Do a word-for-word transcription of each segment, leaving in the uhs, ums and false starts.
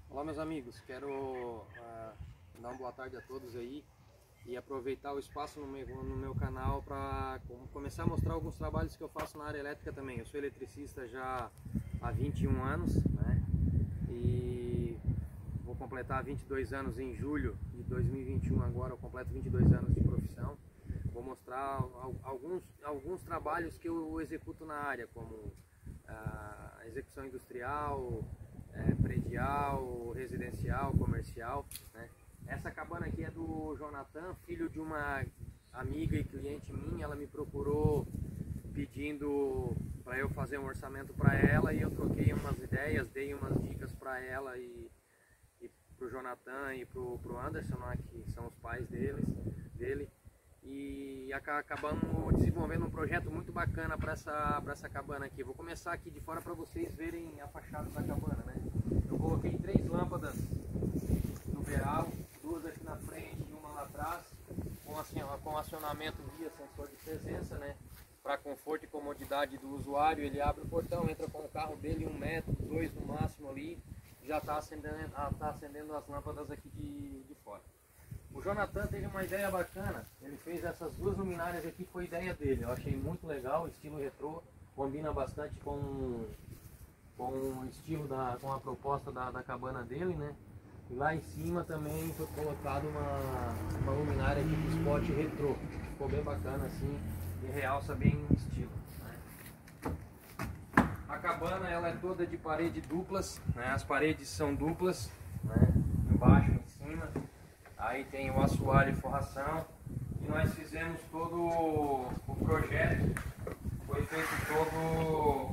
Olá meus amigos, quero uh, dar uma boa tarde a todos aí e aproveitar o espaço no meu, no meu canal para começar a mostrar alguns trabalhos que eu faço na área elétrica também. Eu sou eletricista já há vinte e um anos, né? E vou completar vinte e dois anos em julho de dois mil e vinte e um, agora eu completo vinte e dois anos de profissão. Vou mostrar alguns, alguns trabalhos que eu executo na área, como a execução industrial, é, predial, residencial, comercial, né? Essa cabana aqui é do Jonathan, filho de uma amiga e cliente minha. Ela me procurou pedindo para eu fazer um orçamento para ela e eu troquei umas ideias, dei umas dicas para ela e, e para o Jonathan e para o Anderson, né, que são os pais deles, dele. E acabamos desenvolvendo um projeto muito bacana para essa, para essa cabana aqui. Vou começar aqui de fora para vocês verem a fachada da cabana, né? Eu coloquei três lâmpadas no beiral, duas aqui na frente e uma lá atrás, com, assim, com acionamento via sensor de presença, né? Para conforto e comodidade do usuário. Ele abre o portão, entra com o carro dele um metro, dois no máximo ali, já está acendendo, tá acendendo as lâmpadas aqui de, de fora. O Jonathan teve uma ideia bacana, ele fez essas duas luminárias aqui, foi ideia dele. Eu achei muito legal, estilo retrô, combina bastante com, com o estilo, da, com a proposta da, da cabana dele, né? E lá em cima também foi colocado uma, uma luminária aqui de spot retrô, ficou bem bacana assim e realça bem o estilo, né? A cabana ela é toda de parede duplas, né? As paredes são duplas, né? Embaixo e em cima. Aí tem o assoalho e forração, e nós fizemos todo o projeto, foi feito todo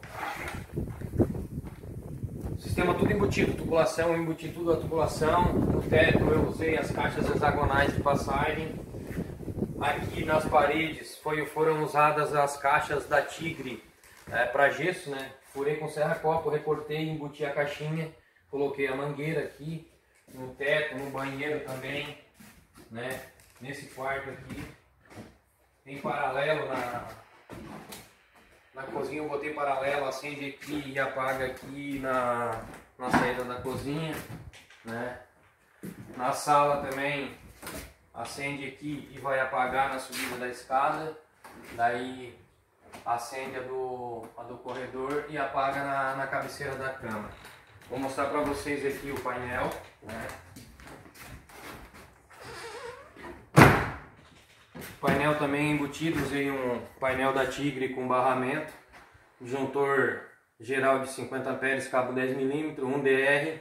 o sistema tudo embutido, tubulação, eu embuti tudo a tubulação. No teto eu usei as caixas hexagonais de passagem. Aqui nas paredes foi, foram usadas as caixas da Tigre é, para gesso, né? Furei com serra-copo, recortei, embuti a caixinha, coloquei a mangueira aqui. No teto, no banheiro também, né? Nesse quarto aqui tem paralelo na, na cozinha, eu botei paralelo, acende aqui e apaga aqui na, na saída da cozinha, né? Na sala também acende aqui e vai apagar na subida da escada, daí acende a do, a do corredor e apaga na, na cabeceira da cama. Vou mostrar para vocês aqui o painel, né? O painel também embutido, usei um painel da Tigre com barramento, disjuntor geral de cinquenta amperes, cabo dez milímetros, um D R,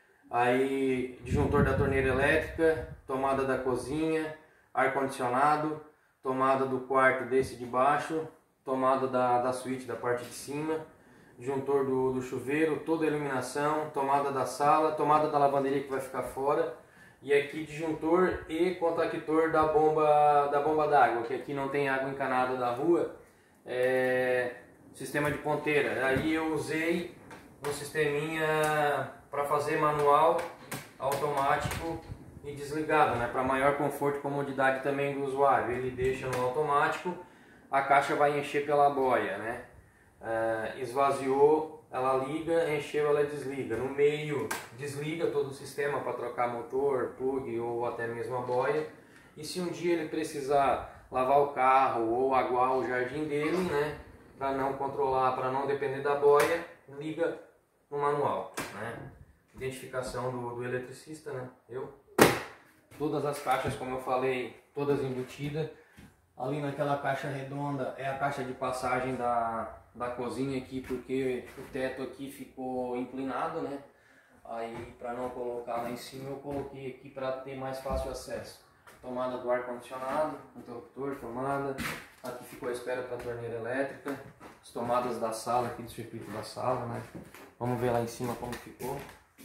aí disjuntor da torneira elétrica, tomada da cozinha, ar-condicionado, tomada do quarto desse de baixo, tomada da, da suíte da parte de cima, disjuntor do, do chuveiro, toda a iluminação, tomada da sala, tomada da lavanderia que vai ficar fora, e aqui disjuntor e contactor da bomba da bomba d'água, que aqui não tem água encanada da rua, é, sistema de ponteira. Aí eu usei um sisteminha para fazer manual, automático e desligado, né, para maior conforto e comodidade também do usuário. Ele deixa no automático, a caixa vai encher pela boia, né? Uh, esvaziou, ela liga, encheu, ela desliga. No meio, desliga todo o sistema para trocar motor, plug ou até mesmo a boia. E se um dia ele precisar lavar o carro ou aguar o jardim dele, né, para não controlar, para não depender da boia, liga no manual, né? Identificação do, do eletricista, né? Eu. Todas as caixas, como eu falei, todas embutidas. Ali naquela caixa redonda é a caixa de passagem da, da cozinha aqui, porque o teto aqui ficou inclinado, né? Aí para não colocar lá em cima eu coloquei aqui para ter mais fácil acesso. Tomada do ar-condicionado, interruptor, tomada. Aqui ficou a espera para a torneira elétrica. As tomadas da sala aqui, do circuito da sala, né? Vamos ver lá em cima como ficou.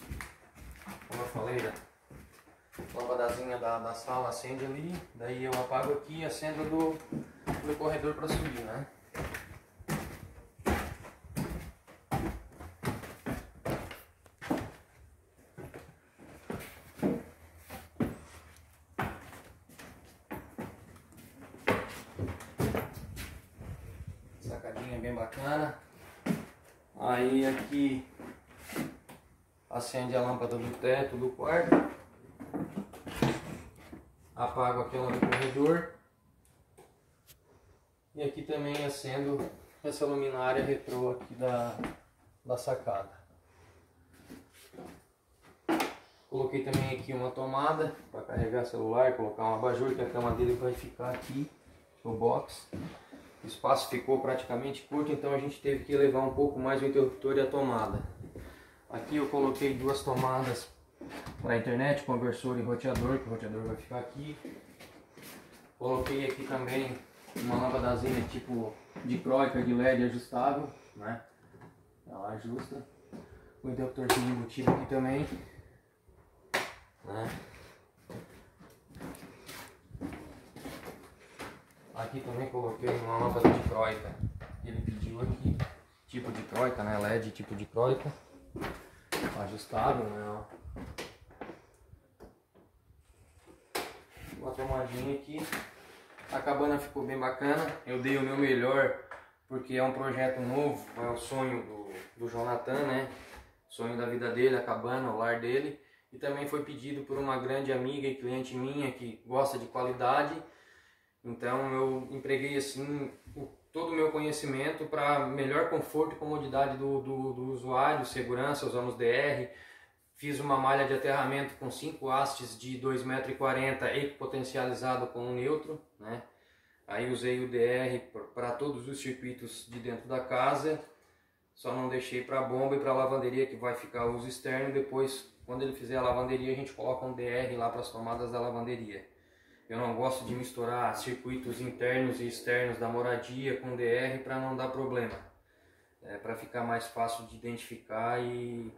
Como eu falei, né? A lâmpadazinha da, da sala acende ali, daí eu apago aqui e acendo do, do corredor para subir, né? Sacadinha bem bacana. Aí aqui acende a lâmpada do teto do quarto, apago aquela do corredor e aqui também acendo essa luminária retrô aqui da, da sacada. Coloquei também aqui uma tomada para carregar celular, colocar um abajur, que a cama dele vai ficar aqui no box. O espaço ficou praticamente curto, então a gente teve que elevar um pouco mais o interruptor e a tomada. Aqui eu coloquei duas tomadas para a internet, conversor e roteador, que o roteador vai ficar aqui. Coloquei aqui também uma lâmpadazinha tipo de croica de L E D ajustável, né? Ela ajusta. O interruptorzinho embutido aqui também, né? Aqui também coloquei uma lâmpada de croica. Ele pediu aqui, tipo de croica, né? L E D tipo de croica, ajustável, né? Uma tomadinha aqui. A cabana ficou bem bacana. Eu dei o meu melhor porque é um projeto novo, é o sonho do, do Jonathan, né? Sonho da vida dele, a cabana, o lar dele. E também foi pedido por uma grande amiga e cliente minha que gosta de qualidade. Então eu empreguei assim todo o meu conhecimento para melhor conforto e comodidade do, do, do usuário, segurança, usamos D R. Fiz uma malha de aterramento com cinco hastes de dois metros e quarenta e potencializado com um neutro, né? Aí usei o D R para todos os circuitos de dentro da casa, só não deixei para a bomba e para a lavanderia, que vai ficar o uso externo. Depois, quando ele fizer a lavanderia, a gente coloca um D R lá para as tomadas da lavanderia. Eu não gosto de misturar circuitos internos e externos da moradia com D R para não dar problema. É, para ficar mais fácil de identificar e,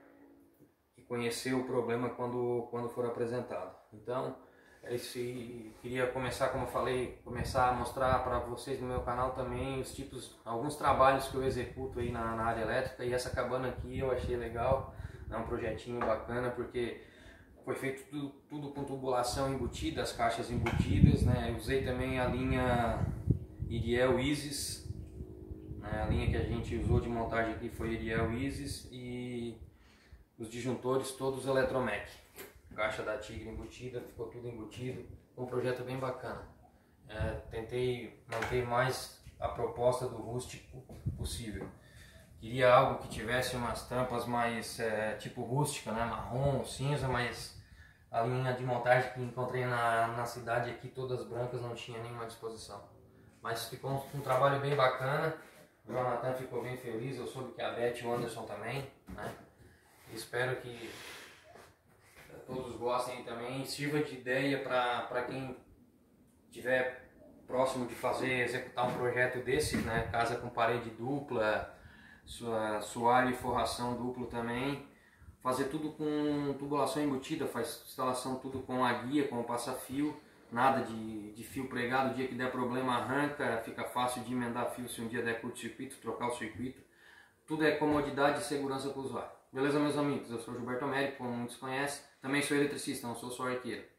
e conhecer o problema quando, quando for apresentado. Então, esse, queria começar, como eu falei, começar a mostrar para vocês no meu canal também os tipos, alguns trabalhos que eu executo aí na, na área elétrica. E essa cabana aqui eu achei legal, é um projetinho bacana porque foi feito tudo, tudo com tubulação embutida, as caixas embutidas, né? Eu usei também a linha Iriel Isis, né? A linha que a gente usou de montagem aqui foi Iriel Isis, e os disjuntores todos Eletromec. Caixa da Tigre embutida, ficou tudo embutido, um projeto bem bacana. É, tentei manter mais a proposta do rústico possível. Queria algo que tivesse umas tampas mais é, tipo rústica, né? Marrom, cinza, mas a linha de montagem que encontrei na, na cidade aqui, todas brancas, não tinha nenhuma disposição. Mas ficou um, um trabalho bem bacana, o Jonathan ficou bem feliz, eu soube que a Beth e o Anderson também, né? Espero que todos gostem também, sirva de ideia para quem estiver próximo de fazer, executar um projeto desse, né? Casa com parede dupla, sua soalho e forração duplo também, fazer tudo com tubulação embutida, faz instalação tudo com a guia, com o passa-fio, nada de, de fio pregado. O dia que der problema arranca, fica fácil de emendar fio se um dia der curto-circuito, trocar o circuito. Tudo é comodidade e segurança para o usuário. Beleza, meus amigos? Eu sou o Gilberto Américo, como muitos conhecem, também sou eletricista, não sou só arqueiro.